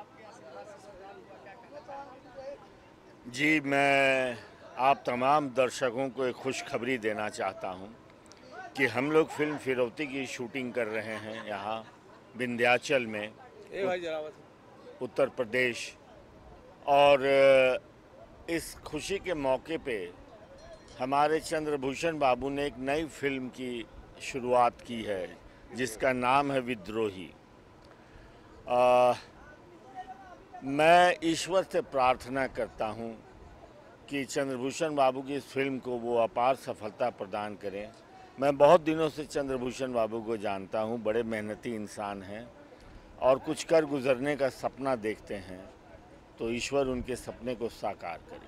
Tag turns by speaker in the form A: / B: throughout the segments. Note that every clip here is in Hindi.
A: जी, मैं आप तमाम दर्शकों को एक खुशखबरी देना चाहता हूं कि हम लोग फ़िल्म फिरौती की शूटिंग कर रहे हैं यहाँ विंध्याचल में,
B: ए भाई जरा बस।
A: उत्तर प्रदेश। और इस खुशी के मौके पे हमारे चंद्रभूषण बाबू ने एक नई फिल्म की शुरुआत की है जिसका नाम है विद्रोही। अ, मैं ईश्वर से प्रार्थना करता हूँ कि चंद्रभूषण बाबू की इस फिल्म को वो अपार सफलता प्रदान करें। मैं बहुत दिनों से चंद्रभूषण बाबू को जानता हूँ, बड़े मेहनती इंसान हैं और कुछ कर गुजरने का सपना देखते हैं, तो ईश्वर उनके सपने को साकार करे।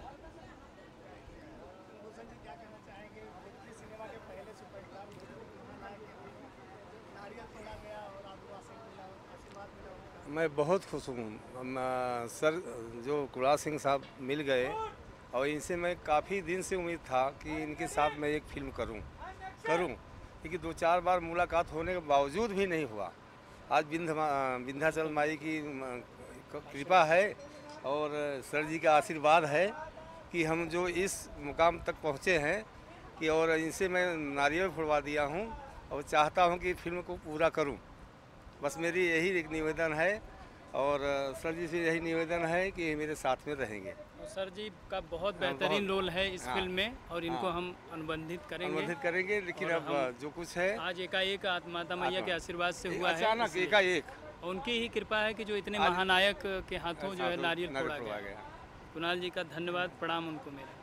B: मैं बहुत खुश हूँ। सर जो कुणाल सिंह साहब मिल गए और इनसे मैं काफ़ी दिन से उम्मीद था कि इनके साथ मैं एक फिल्म करूँ, लेकिन दो चार बार मुलाकात होने के बावजूद भी नहीं हुआ। आज विंध्याचल माई की कृपा है और सर जी का आशीर्वाद है कि हम जो इस मुकाम तक पहुँचे हैं कि और इनसे मैं नारियल फोड़वा दिया हूँ और चाहता हूँ कि फिल्म को पूरा करूँ। बस मेरी यही एक निवेदन है और सर जी से यही निवेदन है कि मेरे साथ में रहेंगे।
C: तो सर जी का बहुत
B: हाँ,
C: बेहतरीन रोल है इस
B: हाँ,
C: फिल्म में और इनको
B: हाँ,
C: हम अनुबंधित करेंगे।
B: लेकिन
C: और
B: अब
C: हम
B: जो कुछ है
C: आज एकाएक माता मैया के आशीर्वाद से हुआ है,
B: अचानक
C: इसलिए
B: एकाएक
C: उनकी ही कृपा है कि जो इतने
B: आज
C: महानायक के हाथों जो है नारियल फोड़ा
B: फोड़ा
C: गया।
B: गया।
C: कुणाल जी का धन्यवाद, प्रणाम उनको मेरा।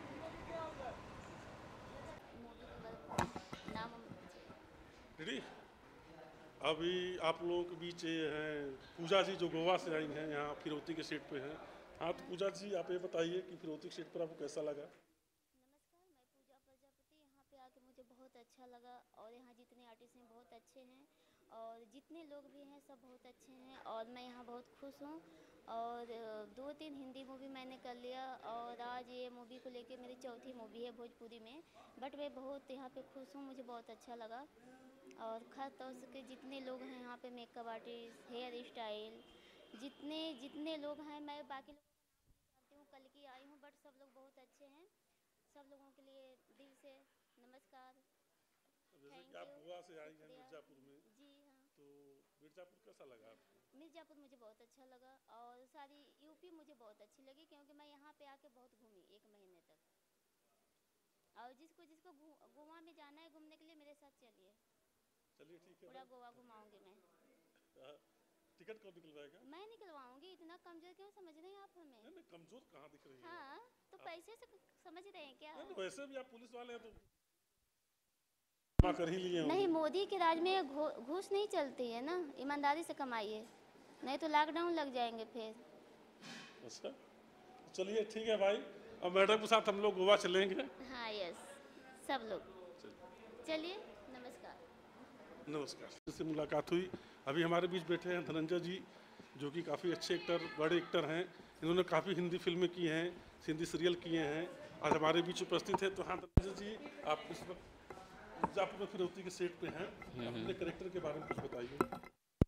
D: मूवी के बारे में नाम
E: रेडी। अभी आप लोगों के बीच ये हैं पूजा जी जो गोवा से आई हैं, यहाँ फिरौती के सेट पे हैं। हाँ तो पूजा जी आप ये बताइए कि फिरौती के सेट पर आपको कैसा लगा?
D: नमस्कार, मैं पूजा प्रजापति। यहाँ पे आके मुझे बहुत अच्छा लगा और यहाँ जितने आर्टिस्ट हैं बहुत अच्छे हैं और जितने लोग भी हैं सब बहुत अच्छे हैं और मैं यहाँ बहुत खुश हूँ। और 2-3 हिंदी मूवी मैंने कर लिया और आज ये मूवी को लेके मेरी चौथी मूवी है भोजपुरी में। बट मैं बहुत यहाँ पे खुश हूँ, मुझे बहुत अच्छा लगा। और ख़ास तौर से जितने लोग हैं यहाँ पे, मेकअप आर्टिस्ट, हेयर स्टाइल, जितने जितने लोग हैं, मैं बाकी लोगों का नाम नहीं जानती हूँ, कल की आई हूँ, बट सब लोग बहुत अच्छे हैं। सब लोगों के लिए दिल से नमस्कार।
E: जैसे कि
D: थैंक
E: आप
D: यू,
E: गोवा से आई हैं
D: शुक्रिया।
E: मिर्ज़ापुर में,
D: जी हाँ,
E: तो मिर्ज़ापुर कैसा लगा आपको?
D: मिर्ज़ापुर मुझे बहुत अच्छा लगा और सारी यूपी मुझे बहुत अच्छी लगी क्योंकि मैं यहाँ पे आके बहुत घूमी 1 महीने तक। और जिसको जिसको गोवा में जाना है घूमने के लिए मेरे साथ चलिए,
E: चलिए ठीक है
D: पूरा
E: भाई।
D: गोवा घुमाऊंगी मैं।
E: हाँ, टिकट कब निकलवाएगा?
D: मैं निकलवाऊंगी, इतना कमजोर क्यों समझ रहे हैं आप हमें?
E: नहीं नहीं, कमज़ोर कहाँ दिख रही है
D: हाँ, तो
E: आप?
D: पैसे से समझ रहे हैं क्या?
E: नहीं नहीं, वैसे भी आप पुलिस वाले हैं तो जमा कर ही लिए
D: नहीं,
E: होंगे।
D: मोदी के राज में घूस नहीं चलती है ना, ईमानदारी से कमाइए, नहीं तो लॉकडाउन लग जाएंगे फिर।
E: अच्छा, चलिए ठीक है भाई, अब मैडम के साथ हम लोग गोवा चलेंगे।
D: हाँ यस, सब लोग
E: चलिए,
D: चलिए। नमस्कार।
E: नमस्कार। से मुलाकात हुई। अभी हमारे बीच बैठे हैं धनंजय जी, जो कि काफ़ी अच्छे एक्टर, बड़े एक्टर हैं। इन्होंने काफ़ी हिंदी फिल्में की हैं, हिंदी सीरियल किए हैं। आज हमारे बीच उपस्थित हैं। तो हाँ धनंजय जी, आप इस वक्त मिर्ज़ापुर में फिरौती के सेट पे हैं, अपने कैरेक्टर के बारे में कुछ बताइए।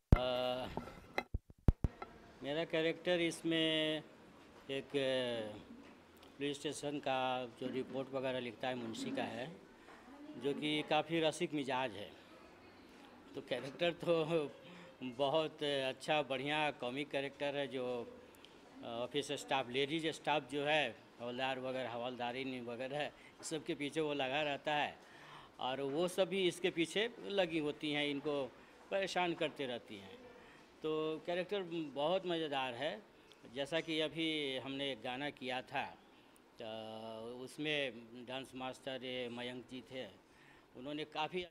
F: मेरा कैरेक्टर इसमें एक पुलिस स्टेशन का जो रिपोर्ट वगैरह लिखता है मुंशी का है, जो कि काफ़ी रसिक मिजाज है। तो कैरेक्टर तो बहुत अच्छा बढ़िया कॉमिक कैरेक्टर है। जो ऑफिस स्टाफ, लेडीज स्टाफ जो है, हवलदार वगैरह, हवलदारिनी वगैरह है, इस सब के पीछे वो लगा रहता है और वो सभी इसके पीछे लगी होती हैं, इनको परेशान करते रहती हैं। तो कैरेक्टर बहुत मज़ेदार है। जैसा कि अभी हमने एक गाना किया था, तो उसमें डांस मास्टर ये मयंक जी थे, उन्होंने काफ़ी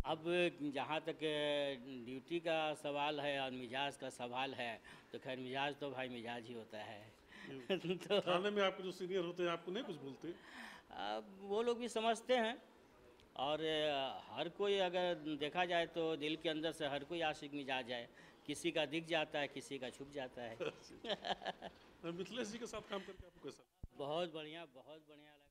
F: अब जहाँ तक ड्यूटी का सवाल है और मिजाज का सवाल है, तो खैर मिजाज तो भाई मिजाज ही होता है। तो
E: थाने में आपके जो सीनियर होते हैं आपको नहीं कुछ बोलते?
F: अब वो लोग भी समझते हैं, और हर कोई अगर देखा जाए तो दिल के अंदर से हर कोई आशिक मिजाज है, किसी का दिख जाता है, किसी का छुप जाता है।
E: मिथिलेश जी के साथ काम करके आपको कैसा लगा?
F: बहुत बढ़िया, बहुत बढ़िया लगा।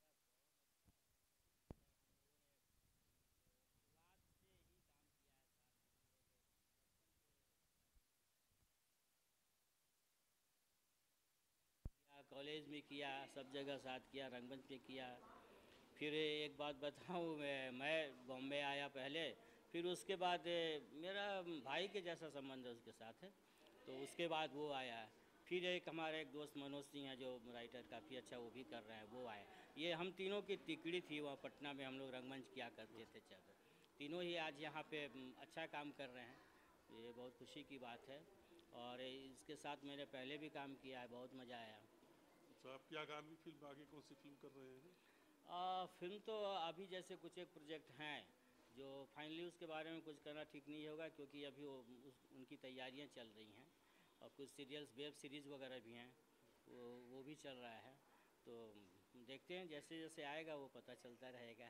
F: कॉलेज में किया, सब जगह साथ किया, रंगमंच पे किया। फिर एक बात बताऊँ, मैं बॉम्बे आया पहले, फिर उसके बाद मेरा भाई के जैसा संबंध है उसके साथ है, तो उसके बाद वो आया। फिर एक हमारे एक दोस्त मनोज सिंह हैं जो राइटर काफ़ी अच्छा वो भी कर रहे हैं, वो आए। ये हम तीनों की तिकड़ी थी वहाँ पटना में, हम लोग रंगमंच किया करते थे। चल तीनों ही आज यहाँ पे अच्छा काम कर रहे हैं, ये बहुत खुशी की बात है। और इसके साथ मैंने पहले भी काम किया है, बहुत मज़ा आया।
E: अच्छा, आपकी आगामी फिल्म आगे कौन सी फिल्म कर रहे हैं?
F: फिल्म तो अभी जैसे कुछ एक प्रोजेक्ट हैं जो फाइनली उसके बारे में कुछ करना ठीक नहीं होगा, क्योंकि अभी उनकी तैयारियां चल रही हैं, और कुछ सीरियल्स वेब सीरीज़ वगैरह भी हैं, वो भी चल रहा है। तो देखते हैं, जैसे जैसे आएगा वो पता चलता रहेगा।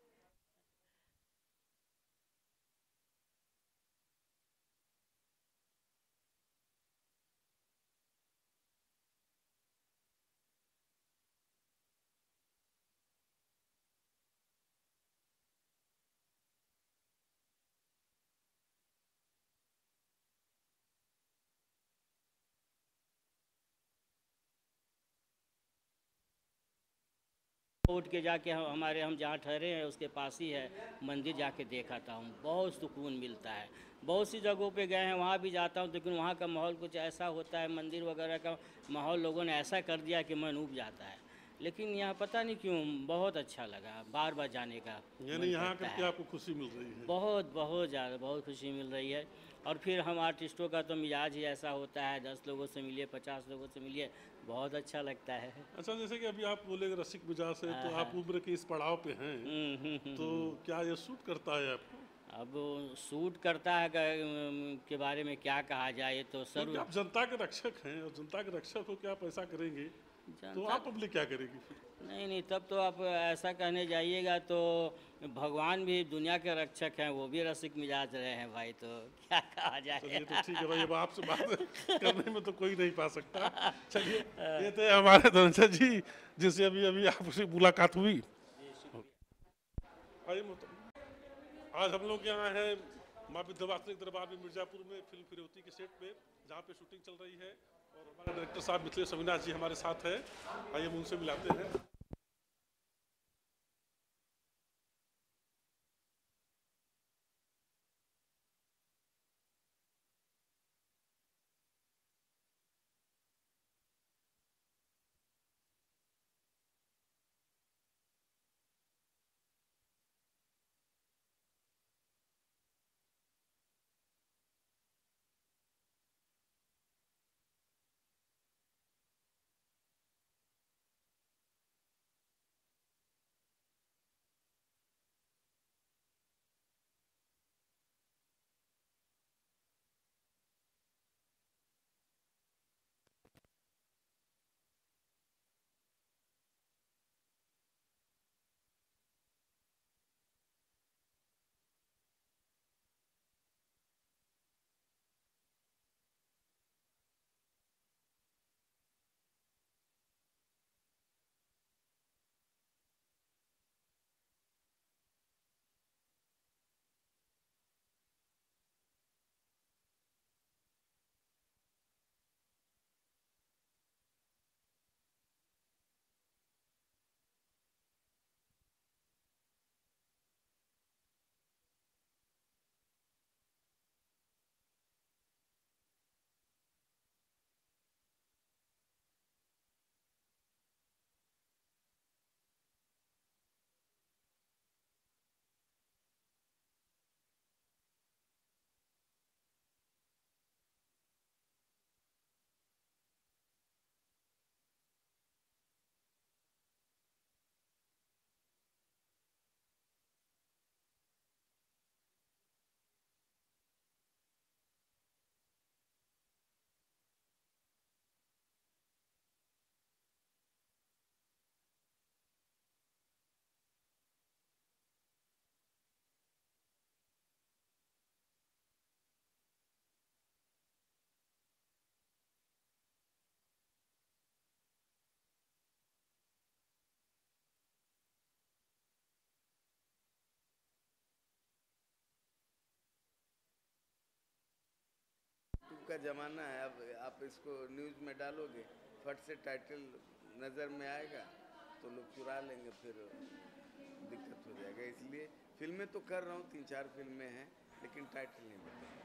F: उठ के जाके हम जहाँ ठहरे हैं उसके पास ही है मंदिर, जाके देख आता हूँ, बहुत सुकून मिलता है। बहुत सी जगहों पे गए हैं, वहाँ भी जाता हूँ, लेकिन वहाँ का माहौल कुछ ऐसा होता है, मंदिर वगैरह का माहौल लोगों ने ऐसा कर दिया कि मन ऊब जाता है। लेकिन यहाँ पता नहीं क्यों बहुत अच्छा लगा, बार बार जाने का
E: यानी
F: मन
E: यहाँ
F: करता
E: करके
F: है।
E: आपको खुशी मिल रही है?
F: बहुत बहुत ज़्यादा, बहुत खुशी मिल रही है। और फिर हम आर्टिस्टों का तो मिजाज ही ऐसा होता है, 10 लोगों से मिलिए, 50 लोगों से मिलिए, बहुत अच्छा लगता है।
E: अच्छा, जैसे कि अभी आप बोले रसिक मिजाज से,
F: हाँ
E: तो
F: हाँ।
E: आप उम्र के इस पड़ाव पे हैं, तो
F: हम्म।
E: क्या ये सूट करता है आपको?
F: अब सूट करता है के बारे में क्या कहा जाए, ये तो
E: क्योंकि
F: सर्व
E: आप जनता के रक्षक हैं, और जनता के रक्षक हो के आप ऐसा करेंगे तो
F: जनता।
E: आप पब्लिक क्या करेगी फिर?
F: नहीं नहीं, तब तो आप ऐसा कहने जाइएगा तो भगवान भी दुनिया के रक्षक हैं, वो भी रसिक मिजाज रहे हैं भाई, तो क्या कहा जाए।
E: चलिए, तो ठीक है भाई, अब आपसे बात करने में तो कोई नहीं पा सकता। चलिए, ये थे हमारे धनंजय जी जिनसे अभी अभी आपसे मुलाकात हुई। आइए आज हम लोग यहाँ हैं माँ विंध्यवासिनी दरबार में, मिर्जापुर में, फिल्म फिरौती के सेट पे, जहाँ पे शूटिंग चल रही है, और हमारे डायरेक्टर साहब मिथिलेश अविनाश जी हमारे साथ हैं। आइए हम उनसे मिलाते हैं।
G: का ज़माना है। अब आप इसको न्यूज़ में डालोगे, फट से टाइटल नज़र में आएगा तो लोग चुरा लेंगे, फिर दिक्कत हो जाएगा। इसलिए फिल्में तो कर रहा हूँ, 3-4 फिल्में हैं, लेकिन टाइटल नहीं बता।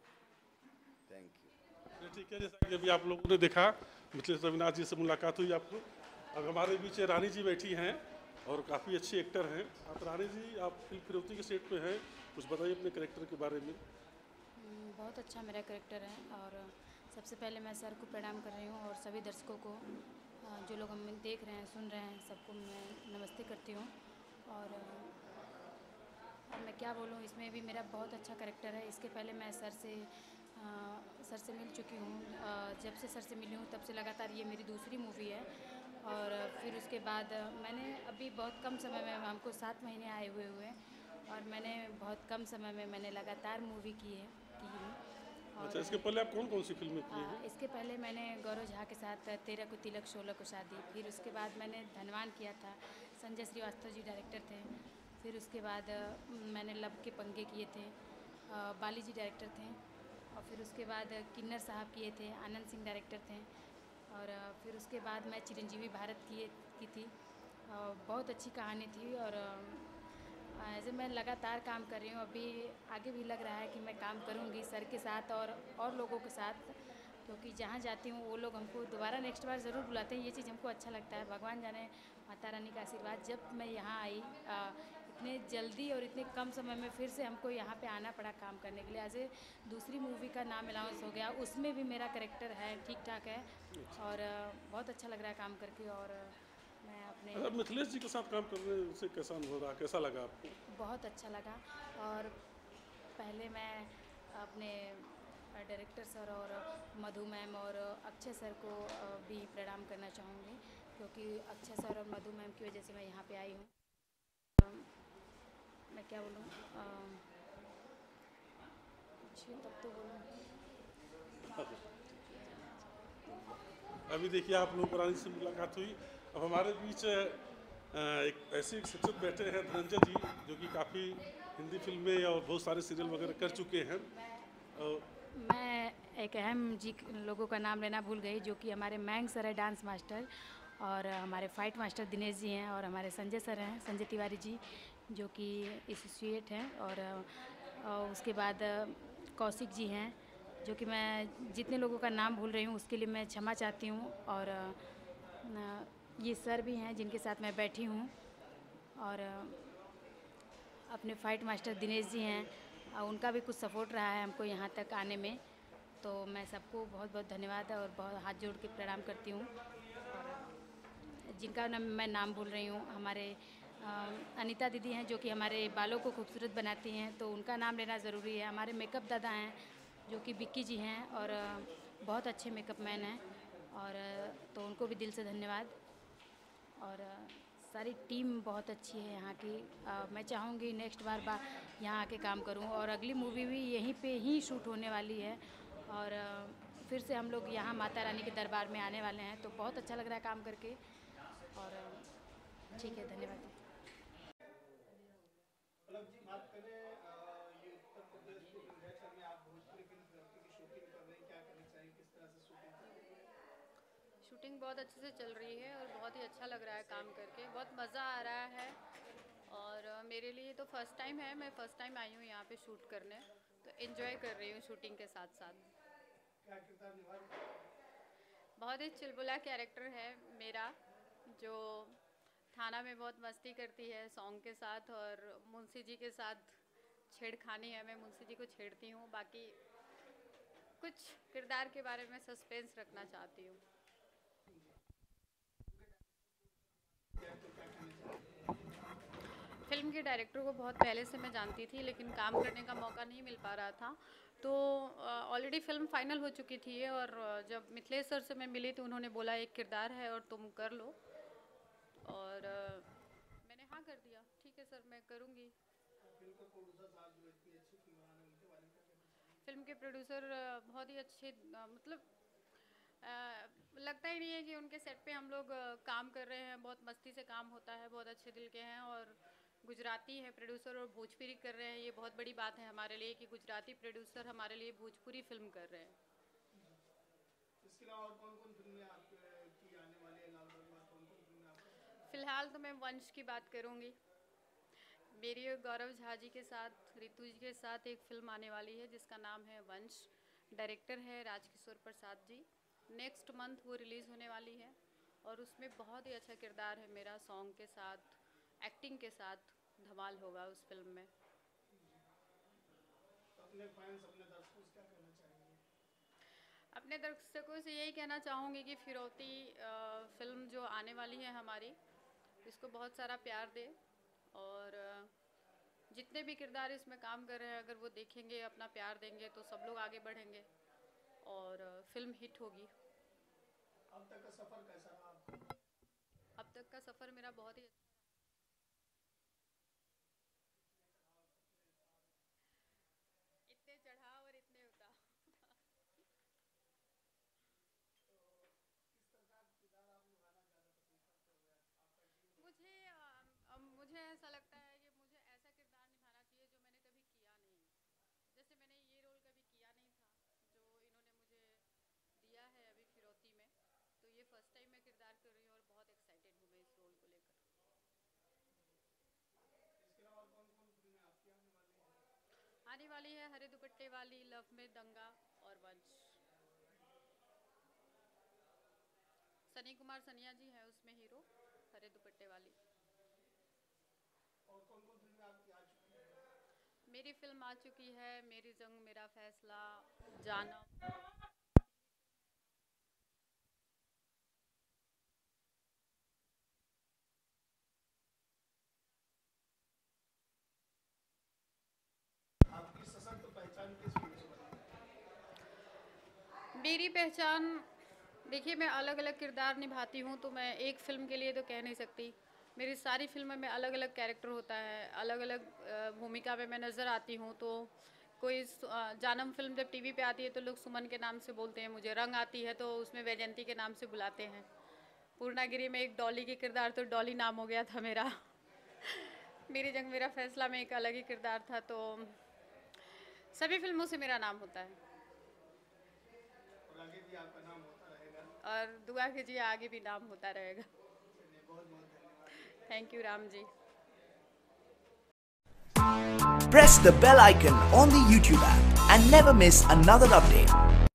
G: Thank you.
E: ठीक है, जैसा कि अभी आप लोगों ने देखा, मिथिलेश रविनाथ जी से मुलाकात हुई आपको। अब हमारे बीच रानी जी बैठी हैं और काफ़ी अच्छी एक्टर हैं। आप रानी जी, आप फिल्म फिरौती के सेट पे हैं, कुछ बताइए अपने कैरेक्टर के बारे में।
H: बहुत अच्छा मेरा कैरेक्टर है और सबसे पहले मैं सर को प्रणाम कर रही हूँ और सभी दर्शकों को, जो लोग हमें देख रहे हैं, सुन रहे हैं, सबको मैं नमस्ते करती हूँ। और मैं क्या बोलूँ, इसमें भी मेरा बहुत अच्छा कैरेक्टर है। इसके पहले मैं सर से मिल चुकी हूँ। जब से सर से मिली हूँ तब से लगातार ये मेरी दूसरी मूवी है। और फिर उसके बाद मैंने अभी बहुत कम समय में, हमको 7 महीने आए हुए और मैंने बहुत कम समय में मैंने लगातार मूवी की हूँ।
E: अच्छा, इसके पहले आप कौन कौन सी फिल्में की हैं?
H: इसके पहले मैंने गौरव झा के साथ 13 को तिलक 16 को शादी, फिर उसके बाद मैंने धनवान किया था, संजय श्रीवास्तव जी डायरेक्टर थे। फिर उसके बाद मैंने लब के पंगे किए थे, बाली जी डायरेक्टर थे। और फिर उसके बाद किन्नर साहब किए थे, आनंद सिंह डायरेक्टर थे। और फिर उसके बाद मैं चिरंजीवी भारत की थी। बहुत अच्छी कहानी थी और ऐसे मैं लगातार काम कर रही हूँ। अभी आगे भी लग रहा है कि मैं काम करूँगी सर के साथ और लोगों के साथ, क्योंकि जहाँ जाती हूँ वो लोग हमको दोबारा नेक्स्ट बार ज़रूर बुलाते हैं। ये चीज़ हमको अच्छा लगता है। भगवान जाने, माता रानी का आशीर्वाद, जब मैं यहाँ आई इतने जल्दी और इतने कम समय में फिर से हमको यहाँ पे आना पड़ा काम करने के लिए। ऐसे दूसरी मूवी का नाम अलाउंस हो गया, उसमें भी मेरा कैरेक्टर है, ठीक ठाक है और बहुत अच्छा लग रहा है काम करके। और मैं अपने
E: अच्छा, मिथिलेश जी के साथ काम करने से कैसा अनुभव रहा, कैसा लगा आपको?
H: बहुत अच्छा लगा। और पहले मैं अपने डायरेक्टर सर और मधु मैम और अक्षय सर को भी प्रणाम करना चाहूँगी, क्योंकि अक्षय सर और मधु मैम की वजह से मैं यहाँ पे आई हूँ। मैं क्या बोलूँ, तब तो बोलूँ।
E: अभी देखिए, आप लोगों को रानी से मुलाकात हुई। अब हमारे बीच एक ऐसे एक शख्सियत बैठे हैं, धनंजय जी, जो कि काफ़ी हिंदी फिल्में और बहुत सारे सीरियल वगैरह कर चुके हैं।
H: मैं एक अहम जी लोगों का नाम लेना भूल गई, जो कि हमारे मैंग सर है, डांस मास्टर, और हमारे फाइट मास्टर दिनेश जी हैं, और हमारे संजय सर हैं, संजय तिवारी जी, जो कि एसोसिएट हैं। और उसके बाद कौशिक जी हैं, जो कि मैं जितने लोगों का नाम भूल रही हूँ उसके लिए मैं क्षमा चाहती हूँ। और ये सर भी हैं जिनके साथ मैं बैठी हूँ, और अपने फाइट मास्टर दिनेश जी हैं, उनका भी कुछ सपोर्ट रहा है हमको यहाँ तक आने में। तो मैं सबको बहुत बहुत धन्यवाद और बहुत हाथ जोड़ के प्रणाम करती हूँ। और जिनका मैं नाम भूल रही हूँ, हमारे अनीता दीदी हैं, जो कि हमारे बालों को खूबसूरत बनाती हैं, तो उनका नाम लेना ज़रूरी है। हमारे मेकअप दादा हैं, जो कि बिक्की जी हैं, और बहुत अच्छे मेकअप मैन हैं, और तो उनको भी दिल से धन्यवाद। और सारी टीम बहुत अच्छी है यहाँ की। मैं चाहूँगी नेक्स्ट बार यहाँ आके काम करूँ, और अगली मूवी भी यहीं पे ही शूट होने वाली है, और फिर से हम लोग यहाँ माता रानी के दरबार में आने वाले हैं। तो बहुत अच्छा लग रहा है काम करके, और ठीक है, धन्यवाद।
I: शूटिंग बहुत अच्छे से चल रही है और बहुत ही अच्छा लग रहा है काम करके, बहुत मज़ा आ रहा है। और मेरे लिए तो फर्स्ट टाइम है, मैं फ़र्स्ट टाइम आई हूँ यहाँ पे शूट करने, तो एंजॉय कर रही हूँ शूटिंग के साथ साथ। बहुत ही चुलबुला कैरेक्टर है मेरा, जो थाना में बहुत मस्ती करती है सॉन्ग के साथ, और मुंशी जी के साथ छेड़खानी है, मैं मुंशी जी को छेड़ती हूँ। बाकी कुछ किरदार के बारे में सस्पेंस रखना चाहती हूँ। फिल्म के डायरेक्टर को बहुत पहले से मैं जानती थी, लेकिन काम करने का मौका नहीं मिल पा रहा था। तो ऑलरेडी फिल्म फाइनल हो चुकी थी, और जब मिथिलेश सर से मैं मिली तो उन्होंने बोला एक किरदार है और तुम कर लो, और मैंने हाँ कर दिया। ठीक है सर, मैं करूँगी। फिल्म के प्रोड्यूसर बहुत ही अच्छे, मतलब लगता ही नहीं है कि उनके सेट पे हम लोग काम कर रहे हैं। बहुत मस्ती से काम होता है, बहुत अच्छे दिल के हैं, और गुजराती है प्रोड्यूसर और भोजपुरी कर रहे हैं। ये बहुत बड़ी बात है हमारे लिए कि गुजराती प्रोड्यूसर हमारे लिए भोजपुरी फिल्म कर रहे हैं। फिलहाल तो मैं वंश की बात करूंगी। मेरी और गौरव झा जी के साथ, रितु जी के साथ एक फिल्म आने वाली है जिसका नाम है वंश। डायरेक्टर है राजकिशोर प्रसाद जी। नेक्स्ट मंथ वो रिलीज़ होने वाली है और उसमें बहुत ही अच्छा किरदार है मेरा, सॉन्ग के साथ, एक्टिंग के साथ धमाल होगा उस फिल्म में। अपने दर्शकों से यही कहना चाहूँगी कि फिरौती फिल्म जो आने वाली है हमारी, इसको बहुत सारा प्यार दे और जितने भी किरदार इसमें काम कर रहे हैं अगर वो देखेंगे, अपना प्यार देंगे तो सब लोग आगे बढ़ेंगे और फिल्म हिट होगी।
J: अब तक का सफ़र कैसा रहा आपका?
I: अब तक का सफ़र मेरा बहुत ही इतने चढ़ाव और इतने उतार। मुझे ऐसा लगता है कि मुझे ऐसा किरदार निभाना चाहिए जो मैंने कभी किया नहीं। जैसे मैंने ये रोल कभी किया नहीं था जो इन्होंने मुझे दिया है अभी फिरौती में, तो ये फर्स्ट टाइम मैं किरदार कर रही हूँ और बहुत एक्साइटेड हूँ मैं इस रोल को लेकर।
J: इसके अलावा कौन कौन फिल्में आपकी
I: आने वाली है? हरे दुपट्टे वाली, लव में दंगा और वंश। सनी कुमार सनिया जी हैं उसमें हीरो, हरे दुपट्टे वाली।
J: और कौन कौन फिल्में आपकी आ चुकी हैं?
I: मेरी फिल्म आ चुकी है मेरी जंग मेरा फैसला, जानम।
J: आपकी सशक्त पहचान किस फील्ड से बनी?
I: मेरी पहचान, देखिए मैं अलग अलग किरदार निभाती हूँ तो मैं एक फ़िल्म के लिए तो कह नहीं सकती। मेरी सारी फिल्मों में अलग अलग कैरेक्टर होता है, अलग अलग भूमिका में मैं नज़र आती हूँ। तो कोई जानम फिल्म जब टीवी पे आती है तो लोग सुमन के नाम से बोलते हैं मुझे, रंग आती है तो उसमें वैजयंती के नाम से बुलाते हैं। पूर्णागिरी में एक डॉली के किरदार, तो डॉली नाम हो गया था मेरा। मेरी जंग मेरा फैसला में एक अलग ही किरदार था। तो सभी फिल्मों से मेरा नाम होता है
J: और आगे भी आपका नाम होता रहेगा।
I: और दुआ कीजिए आगे भी नाम होता रहेगा।
J: बहुत बहुत धन्यवाद।
I: Thank you Ram ji.
K: Press the bell icon on the YouTube app and never miss another update.